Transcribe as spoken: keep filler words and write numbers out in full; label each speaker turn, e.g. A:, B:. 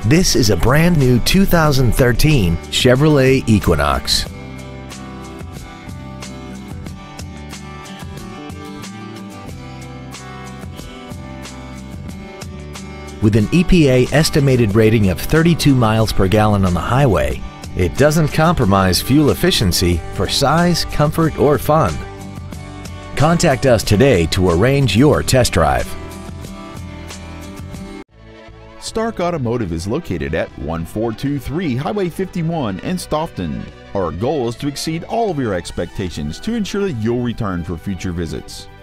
A: This is a brand new two thousand thirteen Chevrolet Equinox. With an E P A estimated rating of thirty-two miles per gallon on the highway, it doesn't compromise fuel efficiency for size, comfort, or fun. Contact us today to arrange your test drive.
B: Stark Automotive is located at one four two three Highway fifty-one in Stoughton. Our goal is to exceed all of your expectations to ensure that you'll return for future visits.